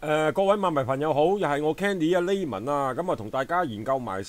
各位馬迷朋友好，又係我 Candy 啊 Layman 啊，咁啊同大家研究埋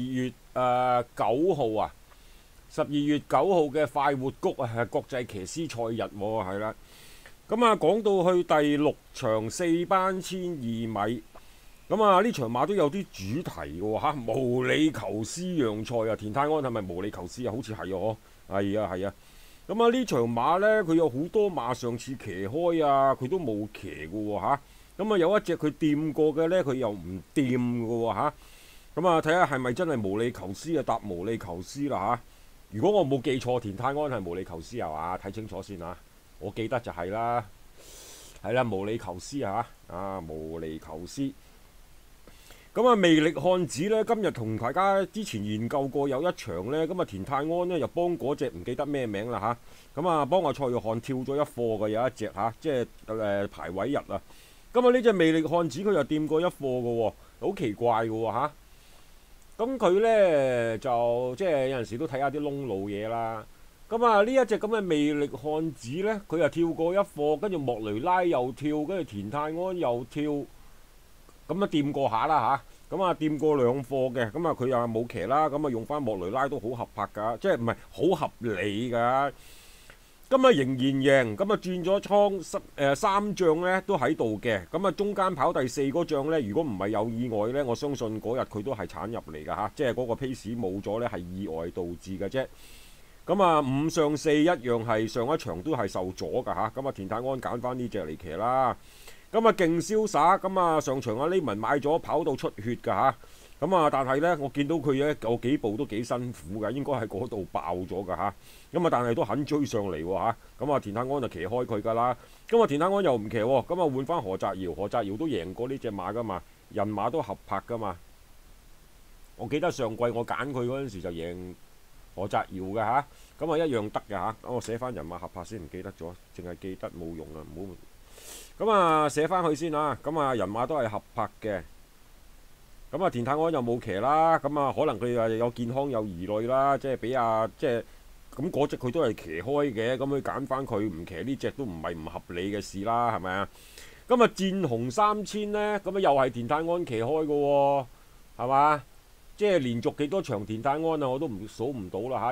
12月9號啊，12月9號嘅快活谷啊，係國際騎師賽日喎，係啦。咁啊講到去第六場4班1200米，咁啊呢場馬都有啲主題嘅喎嚇，毛里求斯讓賽啊，田泰安係咪毛里求斯啊？好似係啊，係啊係啊。咁啊呢場馬呢，佢有好多馬上次騎開啊，佢都冇騎嘅喎嚇。咁啊有一隻佢掂過嘅呢，佢又唔掂嘅喎嚇。咁啊睇下係咪真係毛里求斯啊？搭毛里求斯啦嚇。如果我冇記錯，田泰安係毛里求斯係嘛？睇清楚先啊！我記得就係啦，係啦，毛里求斯啊毛里求斯。咁啊，魅力漢子呢，今日同大家之前研究過有一場呢。咁啊田泰安呢，又幫嗰隻唔記得咩名啦嚇。咁啊幫阿蔡約翰跳咗一課嘅有一隻嚇，即係排位日啊。咁啊呢隻魅力漢子佢又掂過一課嘅喎，好奇怪嘅喎嚇。咁佢呢，就即係有陣時都睇下啲窿路嘢啦。咁啊呢一隻咁嘅魅力漢子呢，佢又跳過一課，跟住莫雷拉又跳，跟住田泰安又跳，咁啊掂過下啦嚇。咁啊掂過兩課嘅，咁啊佢又冇騎啦，咁啊用翻莫雷拉都好合拍㗎，即係唔係好合理㗎。咁啊仍然贏，咁啊轉咗倉三將呢都喺度嘅，咁啊中間跑第四嗰將呢，如果唔係有意外呢，我相信嗰日佢都係鏟入嚟㗎嚇，即係嗰個 pace 冇咗呢，係意外導致嘅啫。咁啊5上4一樣係上一場都係受阻㗎嚇，咁啊田泰安揀翻呢隻嚟騎啦。咁啊勁瀟灑，咁啊上場阿 Layman 買咗跑到出血㗎嚇。咁啊，但係呢，我見到佢有幾步都幾辛苦㗎，應該喺嗰度爆咗㗎嚇。咁啊，但係都肯追上嚟喎嚇。咁啊，田泰安就騎開佢㗎啦。咁啊，田泰安又唔騎喎，咁啊換翻何澤堯，何澤堯都贏過呢隻馬㗎嘛，人馬都合拍㗎嘛。我記得上季我揀佢嗰陣時就贏何澤堯㗎嚇，咁啊一樣得㗎嚇。我寫翻人馬合拍先，唔記得咗，淨係記得冇用啊，唔好。咁啊寫翻去先啊，咁啊人馬都係合拍嘅。咁啊田泰安又冇騎啦，咁啊可能佢又有健康有疑慮啦，即係俾即係咁嗰隻佢都係騎開嘅，咁佢揀翻佢唔騎呢隻都唔係唔合理嘅事啦，係咪啊？咁啊戰紅3000呢，咁啊又係田泰安騎開嘅喎，係嘛？即係連續幾多場田泰安啊，我都數唔到啦嚇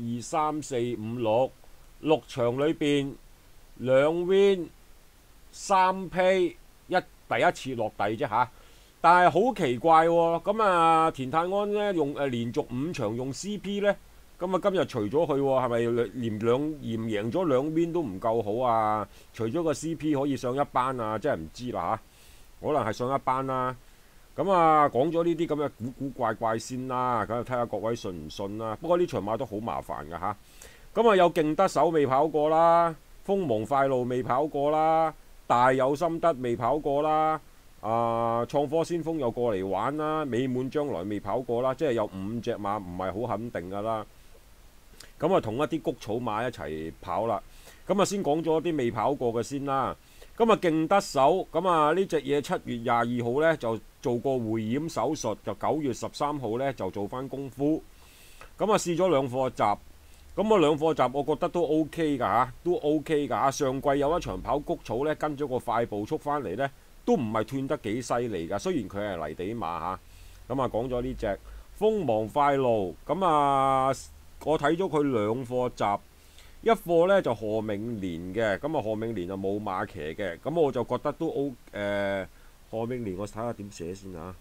，1、2、3、4、5、6場裏邊2 win 3 pay 第一次落地啫嚇。但係好奇怪喎，咁啊田泰安呢，用連續5場用 CP 呢，咁啊今日除咗佢係咪連贏咗2 win 都唔夠好啊？除咗個 CP 可以上一班啊，真係唔知啦嚇，可能係上一班啦。咁啊講咗呢啲咁嘅古怪怪先啦，咁啊睇下各位信唔信啦。不過呢場馬都好麻煩㗎嚇。咁啊有勁得手未跑過啦，鋒芒快路未跑過啦，大有心得未跑過啦。創科先鋒又過嚟玩啦，美滿將來未跑過啦，即係有5隻馬唔係好肯定㗎啦。咁啊同一啲谷草馬一齊跑啦。咁啊先講咗啲未跑過嘅先啦。咁啊勁得手，咁啊呢隻嘢7月22號呢就做過會驗手術，就9月13號呢就做翻功夫。咁啊試咗2課集，咁啊2課集我覺得都 OK 㗎嚇，都 OK 㗎嚇。上季有一場跑谷草呢，跟咗個快步速翻嚟呢，都唔係斷得幾犀利㗎，雖然佢係泥地馬嚇。咁啊講咗呢隻鋒芒快路，咁啊我睇咗佢2課集，一課呢就何銘年嘅，咁啊何銘年就冇馬騎嘅，咁我就覺得都何銘年我睇下點寫先嚇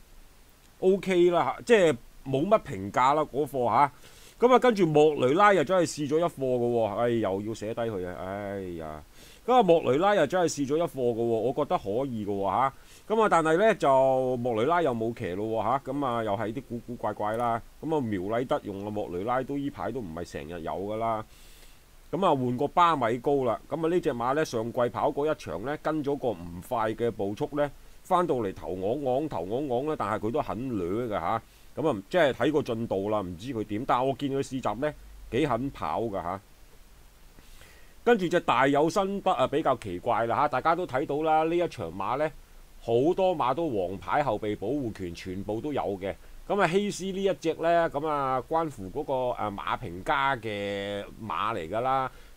，OK 啦嚇，即係冇乜評價啦嗰課嚇。咁啊跟住莫雷拉又真係試咗一課嘅喎，又要寫低佢啊，哎呀〜咁啊莫雷拉又真係試咗一課嘅喎，我覺得可以嘅喎嚇。咁啊但係呢，就莫雷拉又冇騎咯喎嚇，咁啊又係啲古怪怪啦。咁啊苗禮德用啊莫雷拉都依排都唔係成日有㗎啦。咁啊換個巴米高啦。咁啊呢隻馬呢，上季跑過一場呢，跟咗個唔快嘅步速呢，翻到嚟頭昂昂呢，但係佢都肯掠㗎嚇。咁啊即係睇個進度啦，唔知佢點。但係我見佢試閘呢，幾肯跑㗎嚇。跟住隻大有心得啊，比較奇怪啦嚇，大家都睇到啦，呢一場馬呢，好多馬都黃牌後備保護權，全部都有嘅。咁啊希斯呢一隻呢，咁啊關乎嗰個馬評家嘅馬嚟㗎啦。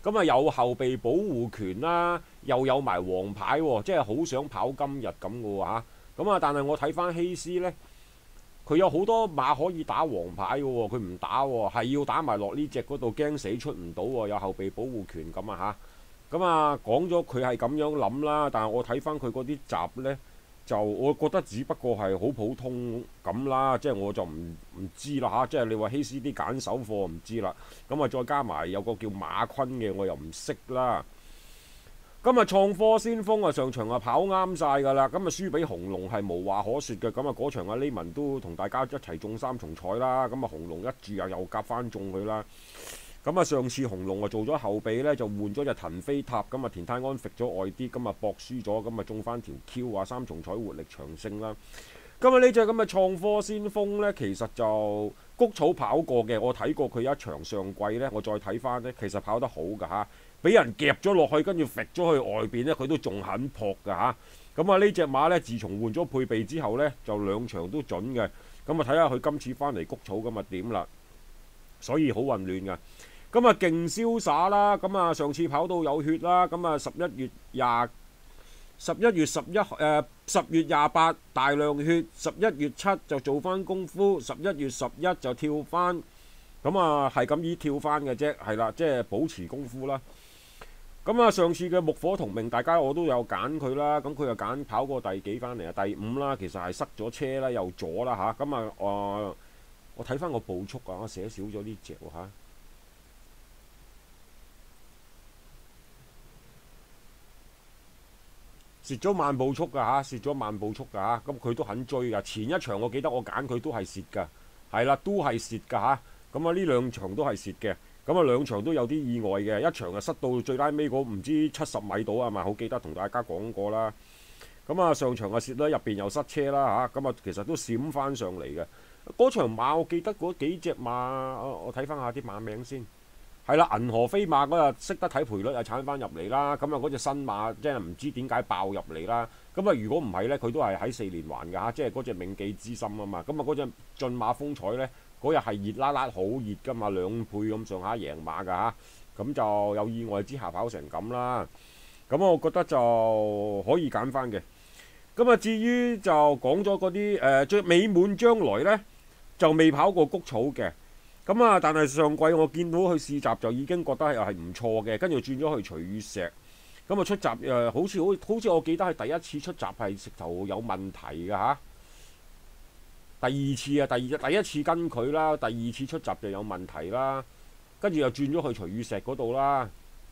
咁啊有後備保護權啦，又有埋黃牌喎，即係好想跑今日咁嘅喎嚇。咁啊，但係我睇翻希斯呢，佢有好多馬可以打黃牌嘅喎，佢唔打喎，係要打埋落呢隻嗰度，驚死出唔到喎，有後備保護權咁啊嚇。咁啊講咗佢係咁樣諗啦，但係我睇翻佢嗰啲集呢，就我覺得只不過係好普通咁啦，即係我就唔知啦嚇，即係你話希斯啲揀手貨唔知啦，咁啊再加埋有個叫馬坤嘅我又唔識啦。今日創科先鋒啊上場啊跑啱晒㗎啦，咁啊輸俾紅龍係無話可説嘅，咁啊嗰場阿呢文都同大家一齊中3重彩啦，咁啊紅龍一注又夾翻中佢啦。咁啊上次紅龍啊做咗後備呢，就換咗隻騰飛塔，咁啊田泰安揈咗外啲，咁啊博輸咗，咁啊中翻條 Q 啊3重彩活力長勝啦。今日呢隻咁嘅創科先鋒呢，其實就谷草跑過嘅，我睇過佢一場上季呢，我再睇翻呢，其實跑得好㗎嚇，俾人夾咗落去，跟住揈咗去外邊呢，佢都仲肯撲㗎嚇。咁啊呢隻馬呢，自從換咗配備之後呢，就2場都準嘅。咁啊睇下佢今次翻嚟谷草咁啊點啦，所以好混亂㗎。咁啊勁瀟灑啦，咁啊上次跑到有血啦，咁啊10月28大量血，11月7就做翻功夫，11月11就跳翻，咁啊係咁依跳翻嘅啫，係啦，即係保持功夫啦。咁啊上次嘅木火同命，大家我都有揀佢啦，咁佢又揀跑過第幾翻嚟啊？第5啦，其實係塞咗車啦，又阻啦嚇，咁啊我睇翻個步速啊，我寫少咗呢隻喎嚇。蝕咗慢步速㗎嚇，蝕咗慢步速㗎嚇，咁佢都肯追㗎。前一場我記得我揀佢都係蝕㗎，係啦，都係蝕㗎嚇。咁啊呢2場都係蝕嘅，咁啊2場都有啲意外嘅，一場啊塞到最拉尾嗰唔知70米到啊嘛，好記得同大家講過啦。咁啊上場啊蝕啦，入邊又塞車啦嚇，咁啊其實都閃翻上嚟嘅。嗰場馬我記得嗰幾隻馬，我睇翻下啲馬名先。係啦，銀河飛馬嗰日識得睇賠率，又鏟翻入嚟啦。咁啊，嗰隻新馬即係唔知點解爆入嚟啦。咁啊，如果唔係呢，佢都係喺4連環㗎嚇，即係嗰隻銘記之心啊嘛。咁啊，嗰隻駿馬風采呢，嗰日係熱辣辣好熱㗎嘛，2倍咁上下贏馬㗎嚇。咁就有意外之下跑成咁啦。咁我覺得就可以揀翻嘅。咁啊，至於就講咗嗰啲最美滿將來呢，就未跑過谷草嘅。咁啊！但係上季我見到佢試閘就已經覺得係唔錯嘅，跟住轉咗去徐雨石，咁啊出閘好似我記得係第一次出閘係直頭有問題㗎嚇。第二次啊，第一次跟佢啦，第2次出閘就有問題啦，跟住又轉咗去徐雨石嗰度啦，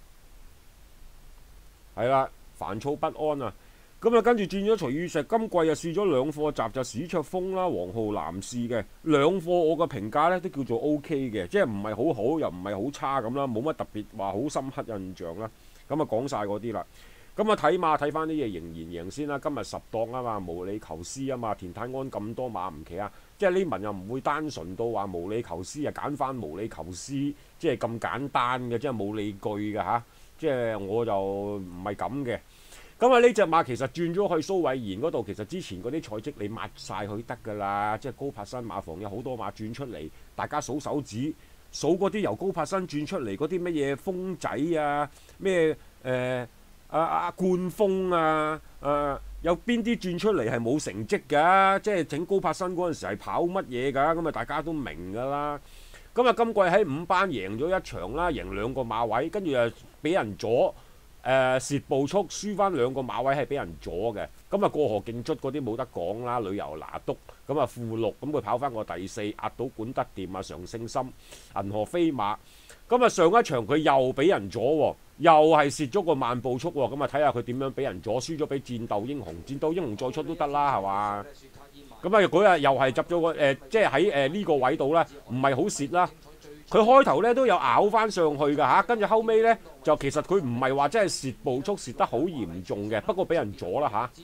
係啦，煩躁不安啊！咁啊，跟住轉咗徐雨石，今季又試咗2課閘，就史卓峰啦、黃浩南試嘅2課，我嘅評價呢都叫做 OK 嘅，即係唔係好好又唔係好差咁啦，冇乜特別話好深刻印象啦。咁啊講晒嗰啲啦，咁啊睇馬睇翻啲嘢仍然贏先啦。今日10檔啊嘛，無理求思啊嘛，田泰安咁多馬唔騎啊，即係呢文又唔會單純到話無理求思啊，揀翻無理求思，即係咁簡單嘅，即係冇理據嘅嚇，即係我就唔係咁嘅。咁啊呢隻馬其實轉咗去蘇偉賢嗰度，其實之前嗰啲賽績你抹晒佢得㗎啦，即係高柏新馬房有好多馬轉出嚟，大家數手指數嗰啲由高柏新轉出嚟嗰啲乜嘢風仔啊，咩冠峰啊，有邊啲轉出嚟係冇成績㗎？即係整高柏新嗰陣時係跑乜嘢㗎？咁啊大家都明㗎啦。咁啊今季喺5班贏咗1場啦，贏2個馬位，跟住又俾人阻。蝕步速，輸翻2個馬位係俾人阻嘅，咁啊過河競卒嗰啲冇得講啦，旅遊拿督咁啊副6，咁佢跑翻個第4，壓到管得掂啊常勝心、銀河飛馬，咁啊上一場佢又俾人阻喎，又係蝕咗個慢步速喎，咁啊睇下佢點樣俾人阻，輸咗俾戰鬥英雄，戰鬥英雄再出都得啦係嘛？咁啊嗰日又係執咗個即係喺呢個位度啦，唔係好蝕啦。佢開頭咧都有咬翻上去㗎嚇，跟住後尾咧就其實佢唔係話真係蝕步速蝕得好嚴重嘅，不過俾人阻啦嚇。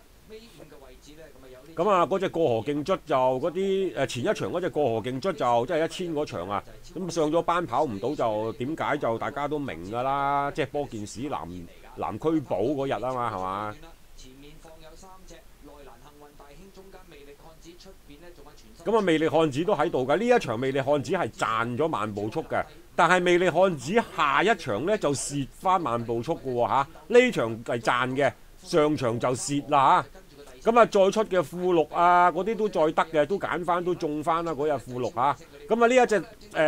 咁啊嗰隻過河競卒就嗰啲前一場嗰隻過河競卒就即係1000嗰場啊，咁上咗班跑唔到就點解就大家都明㗎啦，即係波健史南區堡嗰日啊嘛係嘛？ 咁啊，魅力漢子都喺度㗎。呢一場魅力漢子係賺咗慢步速嘅，但係魅力漢子下一場呢就蝕翻慢步速嘅喎嚇。呢場係賺嘅，上場就蝕啦嚇。咁啊，再出嘅富祿啊，嗰啲都再得嘅，都揀翻都中翻啦嗰日富祿嚇。咁啊，呢一隻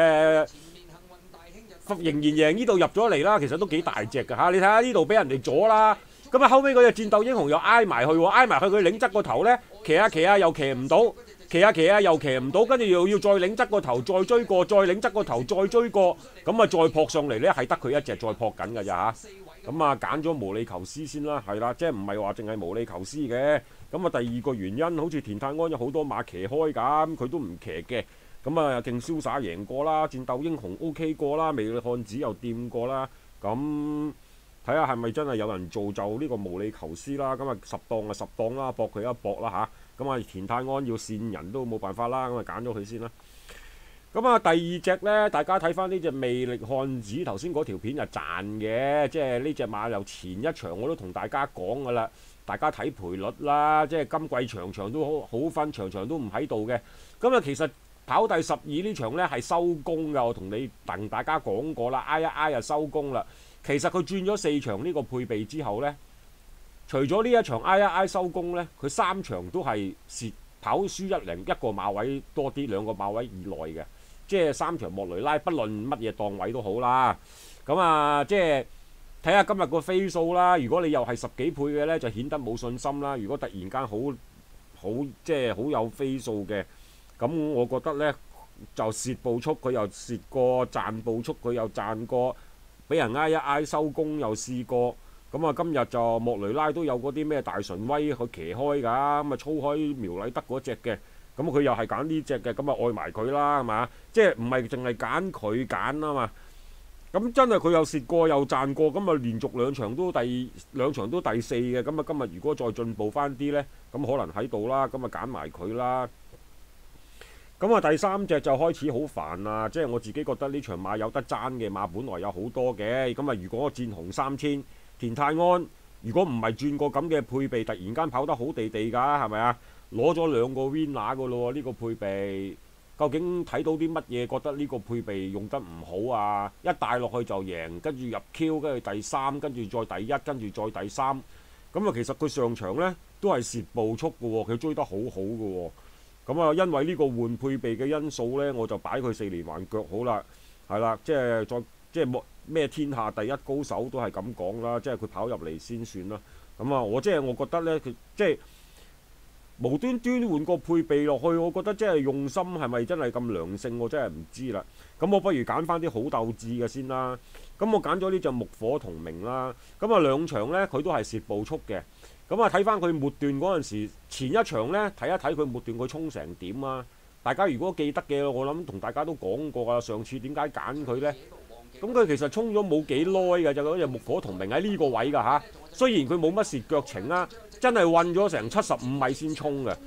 仍然贏呢度入咗嚟啦，其實都幾大隻㗎嚇。你睇下呢度俾人哋阻啦。咁啊，後尾嗰隻戰鬥英雄又挨埋去喎，挨埋去佢擰側個頭呢，騎下騎下又騎唔到。騎下騎下又騎唔到，跟住又要再擰側個頭再追過，再擰側個頭再追過，咁啊再撲上嚟呢，係得佢一隻再撲緊㗎咋嚇。咁啊揀咗毛里求斯先啦，係啦，即係唔係話淨係毛里求斯嘅。咁啊第二個原因，好似田泰安有好多馬騎開㗎，佢都唔騎嘅。咁啊勁瀟灑贏過啦，戰鬥英雄 OK 過啦，魅力漢子又掂過啦。咁睇下係咪真係有人造就呢個毛里求斯啦？咁啊十檔啊十檔啦，搏佢一搏啦嚇。咁啊，田泰安要線人都冇辦法啦，咁啊揀咗佢先啦。咁啊，第二隻呢，大家睇翻呢隻魅力漢子，頭先嗰條片就賺嘅，即係呢隻馬由前一場我都同大家講噶啦，大家睇賠率啦，即係今季場場都好分，場場都唔喺度嘅。咁啊，其實跑第12呢場呢係收工㗎，我同大家講過啦，挨一挨就收工啦。其實佢轉咗4場呢個配備之後呢。除咗呢一場挨一挨收工呢，佢3場都係蝕跑輸1-0，一個馬位多啲，2個馬位以內嘅，即係3場莫雷拉，不論乜嘢檔位都好啦。咁啊，即係睇下今日個飛數啦。如果你又係10幾倍嘅呢，就顯得冇信心啦。如果突然間好即係好有飛數嘅，咁我覺得呢，就蝕步速佢又蝕過，賺步速佢又賺過，俾人挨一挨收工又試過。咁啊，今日就莫雷拉都有嗰啲咩大純威去騎開㗎，咁啊操開苗禮德嗰隻嘅，咁佢又係揀呢隻嘅，咁啊愛埋佢啦，係嘛？即係唔係淨係揀佢揀啊嘛？咁真係佢又蝕過又賺過，咁啊連續兩場都第4嘅，咁啊今日如果再進步翻啲呢，咁可能喺度啦，咁啊揀埋佢啦。咁啊第3隻就開始好煩啦，即係我自己覺得呢場馬有得爭嘅馬本來有好多嘅，咁啊如果戰紅3000。田泰安如果唔係轉過咁嘅配備，突然間跑得好地地㗎，係咪啊？攞咗2個 winner 㗎咯喎，呢個配備究竟睇到啲乜嘢？覺得呢個配備用得唔好啊？一帶落去就贏，跟住入 Q， 跟住第3，跟住再第1，跟住再第3。咁啊，其實佢上場呢都係蝕步速㗎喎，佢追得好好㗎喎。咁啊，因為呢個換配備嘅因素呢，我就擺佢4連環腳好啦，係啦，即係咩天下第一高手都係咁講啦，即係佢跑入嚟先算啦。咁啊，我覺得呢，佢即係無端端換個配備落去，我覺得即係用心係咪真係咁良性，我真係唔知啦。咁我不如揀翻啲好鬥志嘅先啦。咁我揀咗呢隻木火同名啦。咁啊2場呢，佢都係蝕步速嘅。咁啊睇翻佢末段嗰陣時，前一場呢，睇一睇佢末段佢衝成點啊！大家如果記得嘅，我諗同大家都講過啊。上次點解揀佢呢？咁佢其實衝咗冇幾耐嘅，就嗰隻木火同名喺呢個位㗎嚇。雖然佢冇乜蝕腳程啦，真係運咗成75米先衝嘅，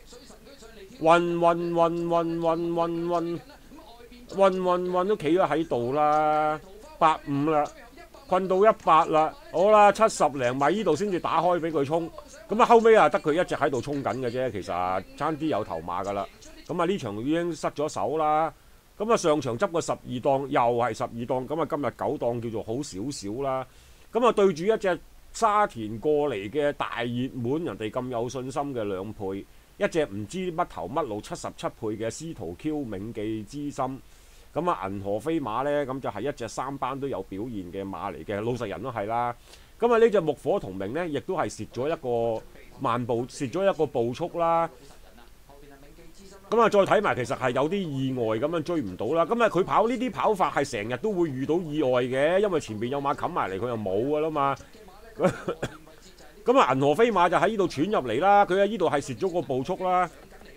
運都企咗喺度啦，85啦，困到100啦，好啦，70零米呢度先至打開俾佢衝。咁啊後尾啊得佢一直喺度衝緊嘅啫，其實差啲有頭馬㗎啦。咁啊呢場已經失咗手啦。咁啊上場執個12檔，又係12檔，咁啊今日9檔叫做好少少啦。咁啊對住一隻沙田過嚟嘅大熱門，人哋咁有信心嘅2倍，一隻唔知乜頭乜路77倍嘅司徒 Q 銘記之心。咁啊銀河飛馬呢，咁就係一隻3班都有表現嘅馬嚟嘅，老實人都係啦。咁啊呢隻木火同名呢，亦都係蝕咗一個慢步，蝕咗一個步速啦。咁啊，再睇埋，其實係有啲意外咁樣追唔到啦。咁啊，佢跑呢啲跑法係成日都會遇到意外嘅，因為前面有馬冚埋嚟，佢又冇噶啦嘛。咁啊，銀河飛馬就喺呢度闖入嚟啦，佢喺呢度係蝕咗個步速啦。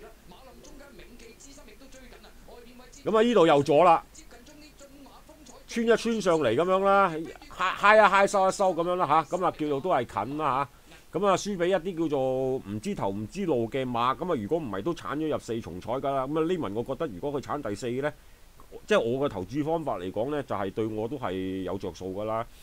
咁啊，呢度又咗啦，穿一穿上嚟咁樣啦，嗨一嗨收一收咁樣啦嚇，咁啊叫做都係近啦嚇。咁啊，輸俾一啲叫做唔知頭唔知路嘅馬，咁啊如果唔係都鏟咗入4重彩㗎啦。咁啊呢文我覺得如果佢鏟第4呢，即係我嘅投注方法嚟講呢，就係對我都係有着數㗎啦。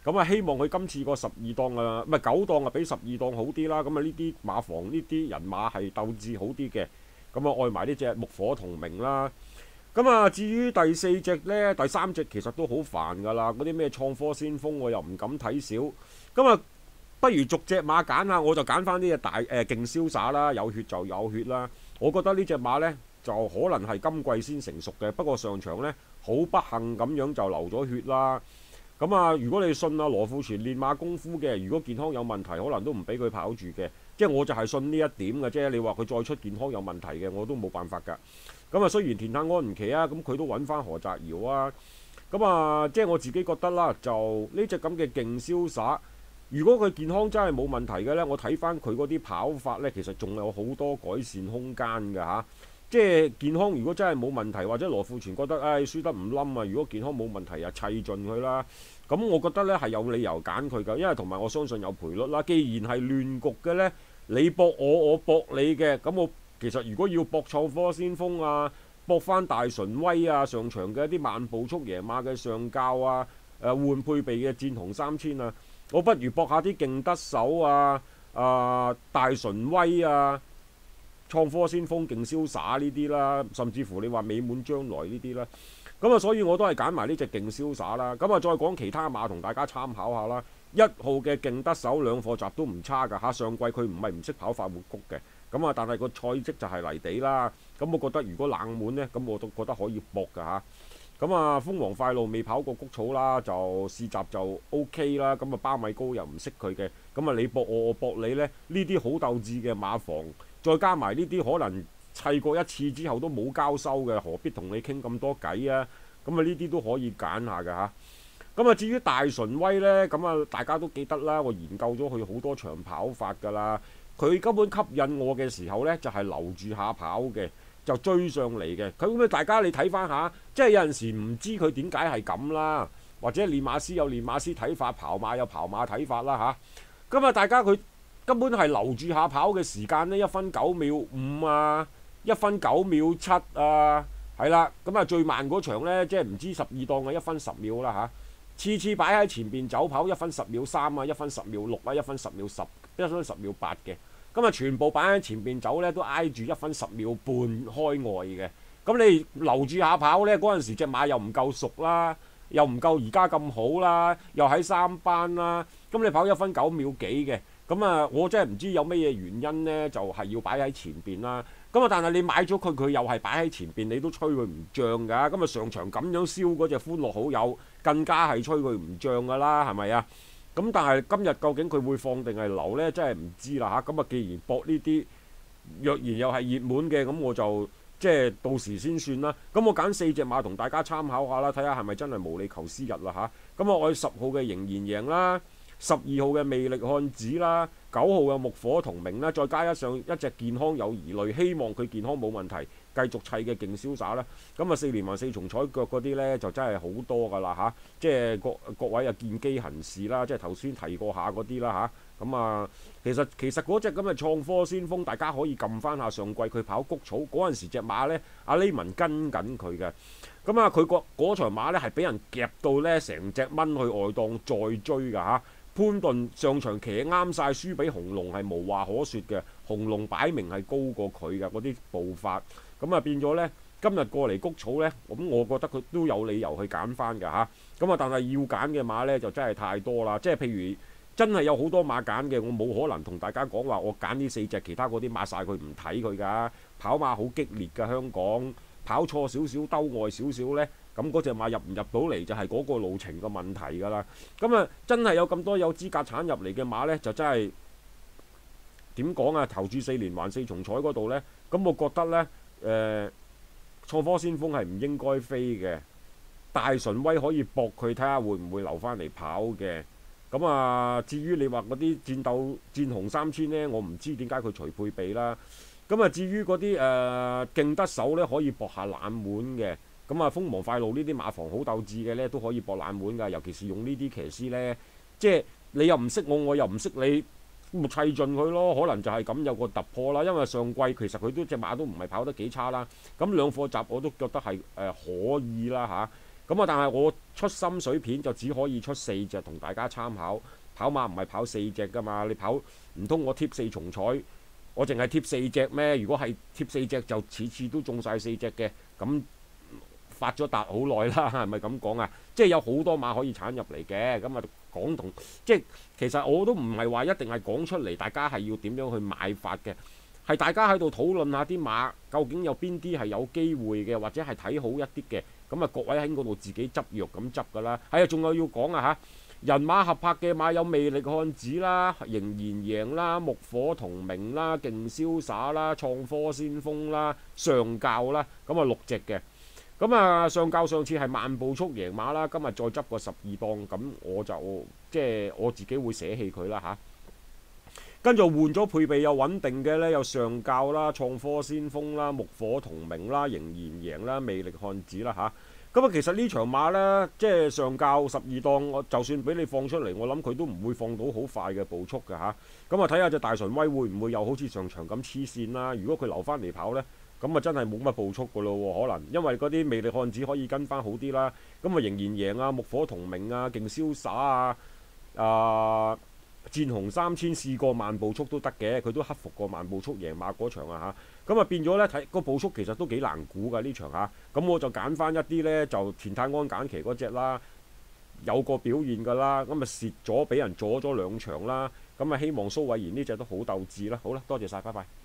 咁啊，希望佢今次個12檔啊，唔係9檔啊，比12檔好啲啦。咁啊，呢啲馬房呢啲人馬係鬥志好啲嘅。咁啊，愛埋呢隻木火同名啦。咁啊，至於第4隻呢，第3隻其實都好煩㗎啦。嗰啲咩創科先鋒我又唔敢睇少。咁啊，不如逐隻馬揀下，我就揀翻呢隻勁瀟灑啦，有血就有血啦。我覺得呢隻馬呢，就可能係今季先成熟嘅，不過上場呢，好不幸咁樣就流咗血啦。咁啊，如果你信啊羅富全練馬功夫嘅，如果健康有問題，可能都唔俾佢跑住嘅。即係我就係信呢一點嘅啫。你話佢再出健康有問題嘅，我都冇辦法㗎。咁啊，雖然田泰安唔騎啊，咁佢都揾翻何澤堯啊。咁啊，即係我自己覺得啦，就呢隻咁嘅勁瀟灑，如果佢健康真係冇問題嘅呢，我睇翻佢嗰啲跑法呢，其實仲有好多改善空間㗎嚇。即係健康，如果真係冇問題，或者羅富全覺得輸得唔冧啊，如果健康冇問題啊，砌盡佢啦。咁我覺得呢係有理由揀佢㗎，因為同埋我相信有賠率啦。既然係亂局嘅呢，你搏我，我搏你嘅，咁我其實如果要搏創科先鋒啊，搏翻大純威啊，上場嘅一啲慢步速贏馬嘅上教啊，換配備嘅戰紅3000啊，我不如搏下啲勁得手啊，大純威啊。創科先鋒勁瀟灑呢啲啦，甚至乎你話美滿將來呢啲啦，咁啊，所以我都係揀埋呢隻勁瀟灑啦。咁啊，再講其他馬同大家參考下啦。1號嘅勁得手兩課集都唔差㗎嚇，上季佢唔係唔識跑快活谷嘅，咁啊，但係個賽績就係泥地啦。咁我覺得如果冷門呢，咁我都覺得可以搏㗎嚇。咁啊，鳳凰快路未跑過谷草啦，就試閘就 OK 啦。咁啊，巴米高又唔識佢嘅，咁啊，你搏我，我搏你呢，呢啲好鬥志嘅馬房。再加埋呢啲可能砌過一次之後都冇交收嘅，何必同你傾咁多偈啊？咁啊，呢啲都可以揀下㗎嚇。咁啊，至於大純威呢，咁啊大家都記得啦，我研究咗佢好多場跑法㗎啦。佢根本吸引我嘅時候呢，就係留住下跑嘅，就追上嚟嘅。佢咁大家你睇翻下，即係有陣時唔知佢點解係咁啦，或者練馬師有練馬師睇法，跑馬有跑馬睇法啦嚇。咁啊，大家佢根本係留住下跑嘅時間呢，1分9秒5啊，1分9秒7啊，係啦。咁啊，最慢嗰場呢，即係唔知12檔嘅1分10秒啦嚇。次次擺喺前邊走跑1分10秒3啊，1分10秒6啊，1分10秒10，1分10秒8嘅。咁啊，全部擺喺前邊走呢，都挨住1分10秒半開外嘅。咁你留住下跑呢，嗰陣時隻馬又唔夠熟啦，又唔夠而家咁好啦，又喺3班啦。咁你跑1分9秒幾嘅。咁啊，我真係唔知有咩嘢原因呢，就係要擺喺前邊啦。咁啊，但係你買咗佢，佢又係擺喺前邊，你都吹佢唔漲㗎。咁啊，上場咁樣燒嗰隻歡樂好友，更加係吹佢唔漲㗎啦，係咪啊？咁但係今日究竟佢會放定係留呢？真係唔知啦嚇。咁啊，既然搏呢啲，若然又係熱門嘅，咁我就即係到時先算啦。咁我揀4隻馬同大家參考下啦，睇下係咪真係無理求斯日啦嚇。咁啊，我10號嘅仍然贏啦。12號嘅魅力漢子啦，9號嘅木火同名啦，再加上一隻健康有疑慮，希望佢健康冇問題，繼續砌嘅勁瀟灑啦。咁啊，4連環4重彩腳嗰啲呢，就真係好多㗎啦嚇，即係各位啊見機行事啦，即係頭先提過下嗰啲啦嚇。咁啊，其實嗰隻咁嘅創科先鋒，大家可以撳翻下上季佢跑谷草嗰陣時隻馬呢，阿利文跟緊佢嘅。咁啊，佢嗰場馬呢，係俾人夾到呢，成隻掹去外檔再追㗎嚇。潘頓上場騎啱晒，輸俾紅龍係無話可説嘅。紅龍擺明係高過佢嘅嗰啲步伐，咁啊變咗呢，今日過嚟谷草呢，咁我覺得佢都有理由去揀翻㗎嚇。咁啊，但係要揀嘅馬呢，就真係太多啦。即係譬如真係有好多馬揀嘅，我冇可能同大家講話我揀呢4隻，其他嗰啲馬晒佢唔睇佢㗎。跑馬好激烈㗎，香港跑錯少少兜外少少呢。咁嗰隻馬入唔入到嚟就係嗰個路程嘅問題㗎啦。咁啊，真係有咁多有資格產入嚟嘅馬呢，就真係點講啊？投注4連環4重彩嗰度呢，咁我覺得呢，創科先鋒係唔應該飛嘅。大純威可以搏佢睇下會唔會留翻嚟跑嘅。咁啊，至於你話嗰啲戰紅3000呢，我唔知點解佢隨配備啦。咁啊，至於嗰啲勁得手呢，可以搏下冷門嘅。咁啊，鳳凰快路呢啲馬房好鬥志嘅呢，都可以搏冷門㗎。尤其是用呢啲騎師呢，即係你又唔識我，我又唔識你，咪砌盡佢咯。可能就係咁有個突破啦。因為上季其實佢都隻馬都唔係跑得幾差啦。咁兩課集我都覺得係可以啦嚇。 咁啊，但係我出心水片就只可以出4隻同大家參考。跑馬唔係跑4隻㗎嘛，你跑唔通我貼4重彩，我淨係貼4隻咩？如果係貼4隻就次次都中晒4隻嘅，咁發咗達好耐啦，係咪咁講啊？即係有好多馬可以鏟入嚟嘅，咁啊講同即係其實我都唔係話一定係講出嚟，大家係要點樣去買法嘅，係大家喺度討論下啲馬究竟有邊啲係有機會嘅，或者係睇好一啲嘅，咁啊各位喺嗰度自己執藥咁執㗎啦。係啊，仲有要講啊嚇。人馬合拍嘅馬有魅力漢子啦、仍然贏啦、木火同名啦、勁瀟灑啦、創科先鋒啦、上教啦，咁啊6隻嘅。咁啊上教上次係慢步速贏馬啦，今日再執個12檔，咁我就即係我自己會捨棄佢啦嚇。跟住換咗配備又穩定嘅呢，有上教啦、創科先鋒啦、木火同名啦、仍然贏啦、魅力漢子啦嚇。咁啊，其實呢場馬呢，即係上教12檔，我就算俾你放出嚟，我諗佢都唔會放到好快嘅步速㗎嚇。咁啊，睇下隻大純威會唔會又好似上場咁黐線啦？如果佢留翻嚟跑呢，咁啊真係冇乜步速㗎咯喎，可能因為嗰啲魅力漢子可以跟翻好啲啦。咁啊，仍然贏啊，木火同名啊，勁瀟灑啊，戰紅3000試過慢步速都得嘅，佢都克服過慢步速贏馬嗰場啊嚇，咁啊變咗呢，睇個步速其實都幾難估㗎呢場嚇，咁我就揀翻一啲呢，就田泰安揀騎嗰隻啦，有個表現㗎啦，咁啊蝕咗俾人阻咗2場啦，咁啊希望蘇偉賢呢隻都好鬥志啦，好啦，多謝晒，拜拜。